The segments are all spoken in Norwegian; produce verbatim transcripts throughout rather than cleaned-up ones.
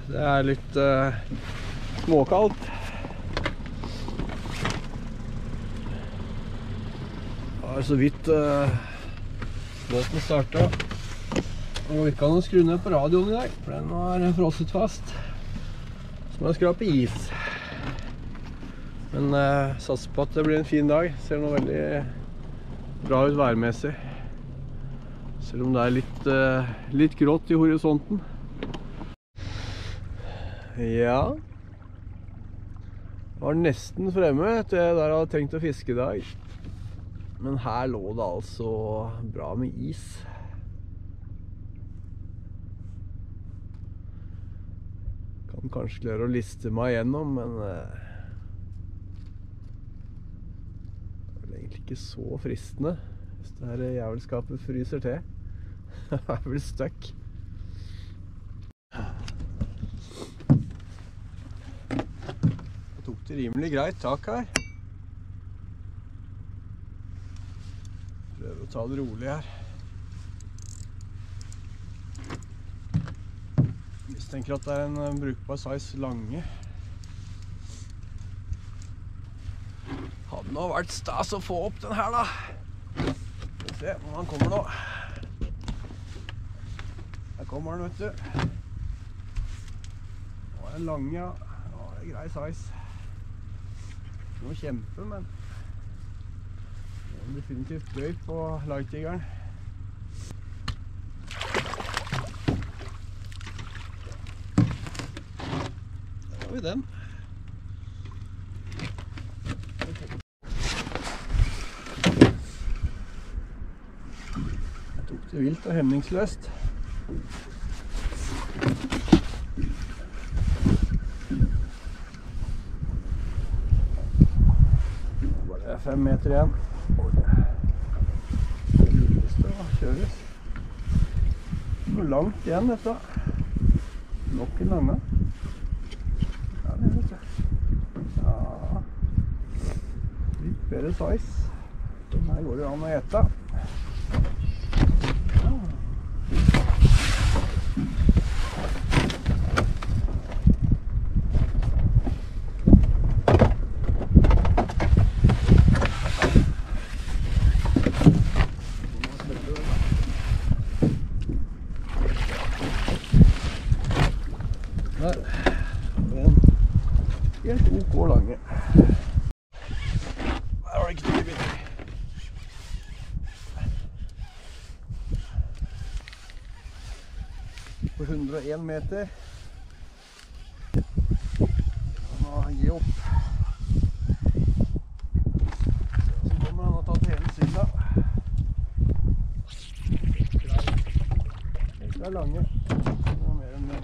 Det er litt uh, småkaldt. Det er så vidt uh, båten startet. Og vi kan skru ned på radioen i dag, for den var frosset fast. Så må jeg skrape is. Men uh, satser på at det blir en fin dag. Ser nå veldig bra ut værmessig. Selv om det er litt, uh, litt grått i horisonten. Ja. Var nesten fremme til jeg der hadde tenkt å fiske i dag. Men her lå det altså bra med is. Kan kanskje klare å liste meg igjennom, men uh, det er vel egentlig ikke så fristende hvis det her jævelskapet fryser til. Det er vel støkk. Jeg tok det rimelig greit tak her. Prøver å ta det rolig her. Jeg tenker at det er en brukbar size lange. Hadde nå vært stas å få opp den her da. Skal vi se når han kommer nå. Her kommer den, vet du. Nå er den lange, ja. Nå er det grei size. Noe kjempe, men det er definitivt bøy på lightigeren. Den. Jeg tok det vilt og hemningsløst. Bare fem meter igjen. Det kjøres. Noe langt igjen dette. Nok en lange. Ja, litt bedre size. Den her går det an å ete. Der. Helt ok lange. Der var det ikke til bitter. På hundre og en meter. Nå gi opp. Så kommer han og tatt hele siden. Ekstra lange. Noe mer enn det.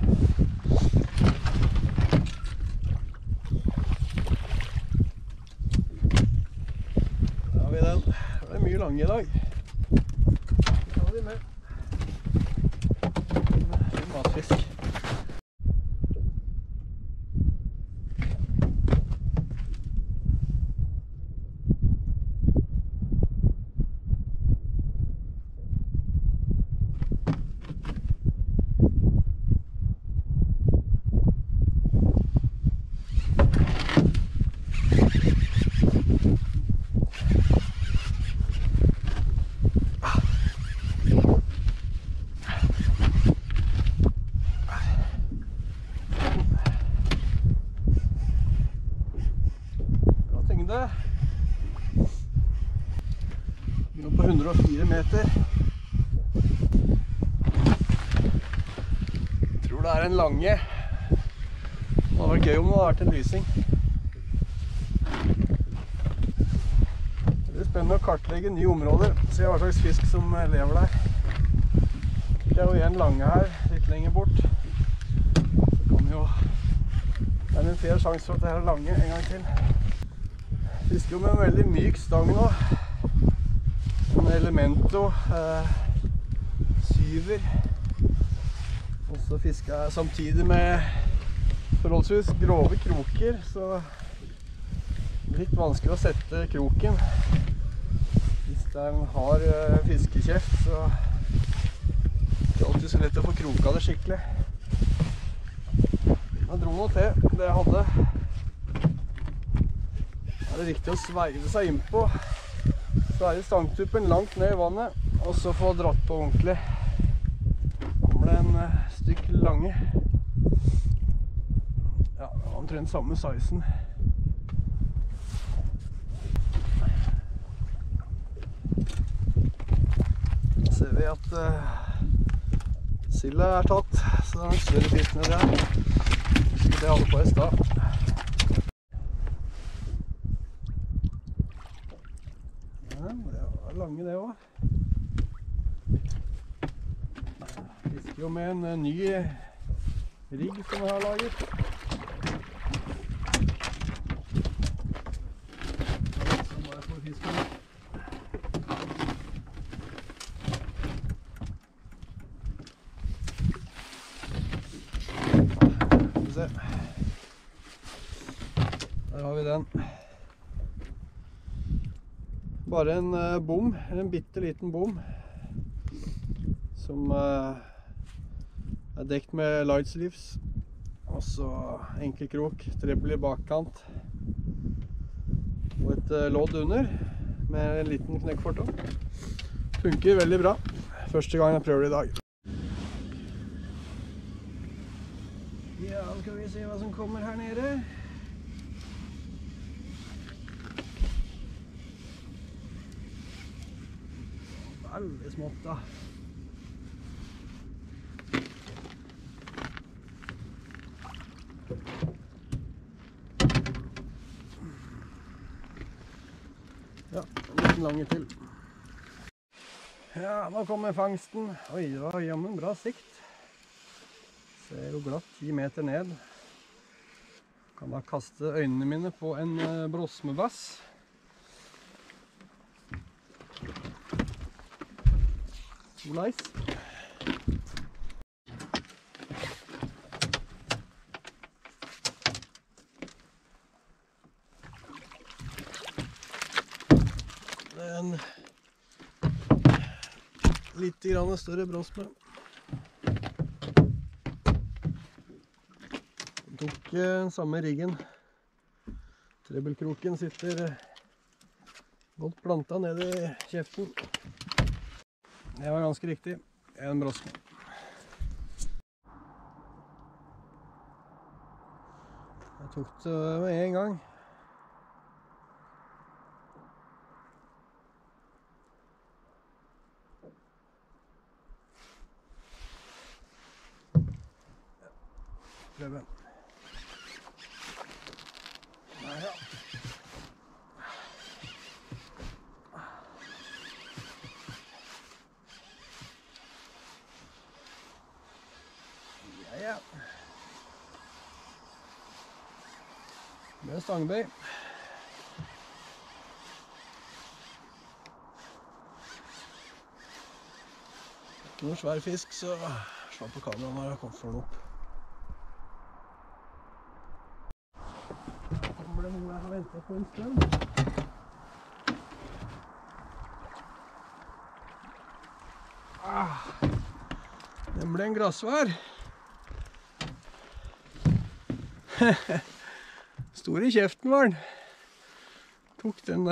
Det er mye lange i dag. Ta de med. Det er matfisk. Nå på hundre og fire meter. Jeg tror det er en lange. Det hadde vært gøy om det hadde vært en lysing. Det blir spennende å kartlegge nye områder. Se hva slags fisk som lever der. Det er jo en lange her, litt lenger bort. Så kan vi jo... Det er en fair sjanse for at det her er lange en gang til. Fisker jo med en veldig myk stang nå. En Elemento eh, syver. Og så fisker jeg samtidig med forholdsvis grove kroker, så det er litt vanskelig å sette kroken. Hvis det er en hard eh, fiskekjeft, så er det ikke alltid så lett å få kroka det skikkelig. slo noe til det jeg hadde. Da er det riktig å sveide seg innpå. Sveide stangtuppen langt ned i vannet, og så få dratt på ordentlig. Kommer det en stykk lange. Ja, det var omtrent samme sizen. Da ser vi at uh, silda er tatt, så det er en større fisk nedi her. Det jeg hadde på i stad. Ja, det var lange det også. Fisker jo med en ny rigg som jeg har laget. Så må jeg få fisken. Se. Der har vi den. Bare en uh, bom, en bitte liten bom som uh, er dekt med light sleeves, og så enkel krok, trebbel i bakkant og et uh, lodd under med en liten knekkfortå. Funker veldig bra. Første gang jeg prøver det i dag. Ja, skal vi se hva som kommer her nede. Veldig smått da. Ja, en liten lange til. Ja, nå kommer fangsten. Oi, det var jammen bra sikt. Ser jo glatt ti meter ned. Kan da kaste øynene mine på en brosmebass. Solais. Det er en litt grann større brosme. Tok den samme riggen. Trebbelkroken sitter godt planta ned i kjeften. Det var ganske riktig. En brosme. Jeg tok det med en gang. Prøve. Nei, ja. Ja. Med stangbøy. Ikke noen svær fisk, så slå på kameraet når jeg kommer for den opp. Kommer det noe jeg har ventet på en stund? Ah, den ble en grassvær. Stor i kjeften var den. Tok den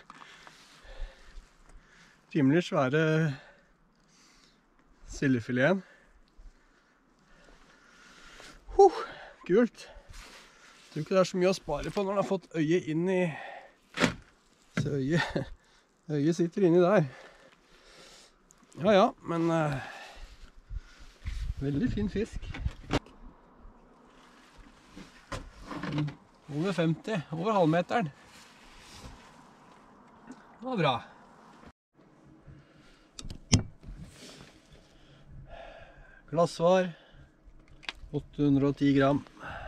rimelig svære sildefileten. Huh, kult. Jeg tror ikke det er så mye å spare på når den har fått øyet inn i... Så øyet, øyet sitter inni der. Ja, ja, men uh, veldig fin fisk. Over femti, over halvmeteren. Det var bra. Glassvar, åtte hundre og ti gram.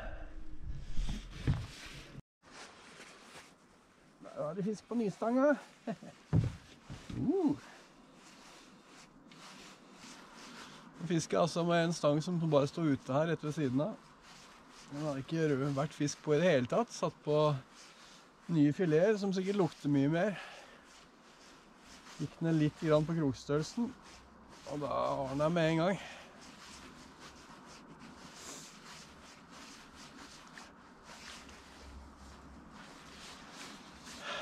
Der var det fisk på nystanga. uh. Fisk er altså med en stang som bare står ute her rett ved siden av. Den har ikke vært fisk på i det hele tatt. Satt på nye fileter som sikkert lukter mye mer. Gikk den litt grann på krokstørrelsen, og da var den der med en gang.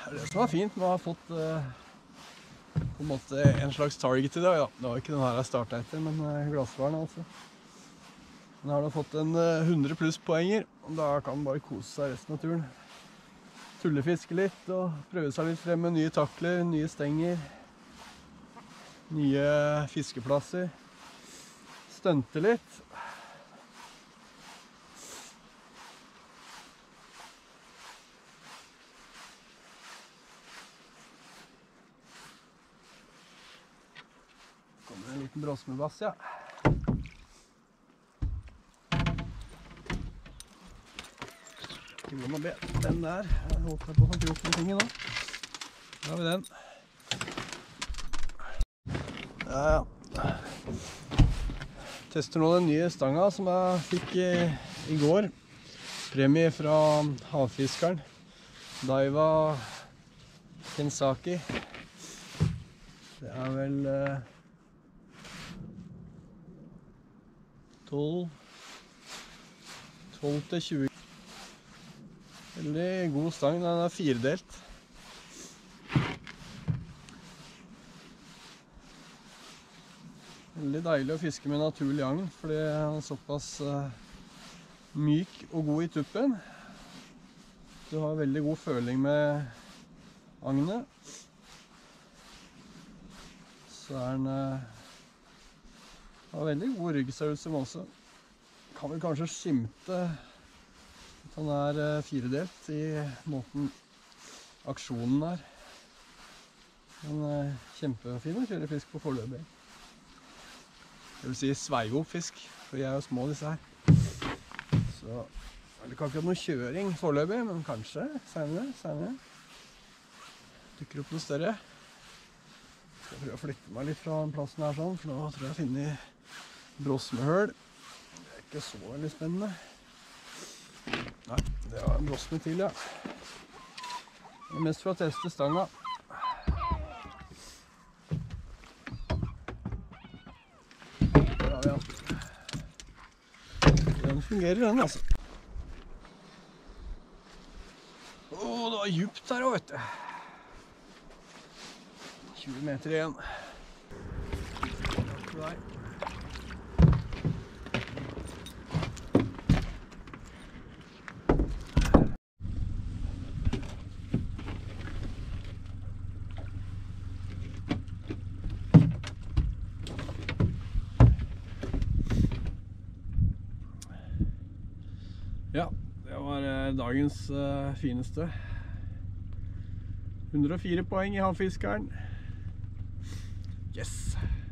Det som er fint med å ha fått eh, på en måte en slags target i dag, da. Det var ikke den her jeg startet etter, men eh, glassvaren altså. Nå har du fått en eh, hundre pluss poenger, og da kan man bare kose seg resten av turen. Tullefiske litt og prøve seg litt frem med nye takler, nye stenger, nye fiskeplasser, stunte litt. Kommer en liten brosmebass, ja. Ikke hvordan å be den der. Jeg håper på å få gjort noen ting nå. Da har vi den. Ja, ja. Tester nå den nye stanga som jeg fikk i, i går. Premie fra havfiskeren. Daiwa Kensaki. Det er vel eh, tolv til tjue. Veldig god stang, den er firedelt. Veldig deilig å fiske med naturlig agn, fordi den er såpass uh, myk og god i tuppen. Du har veldig god føling med agnet. Så er den uh, har veldig god ryggstørrelse også. Kan vel kanskje skimte at han er uh, firedelt i måten aksjonen er. Men uh, kjempefin å kjøre fisk på forløpig. Det vil si sveigop fisk, for jeg er jo små disse her. Så det er ikke akkurat noe kjøring foreløpig, men kanskje senere, senere. Dukker opp noe større. Jeg skal prøve å flytte meg litt fra den plassen her sånn, for nå tror jeg jeg finner brosmehøl. Det er ikke så veldig spennende. Nei, det var en brosme til, ja. Det er mest for å teste stanga. Ja, den fungerer den, altså. Åh, det var djupt her også, vet du. tjue meter igjen. Takk for deg. Ja, det var dagens uh, fineste. hundre og fire poeng i havfiskeren. Yes!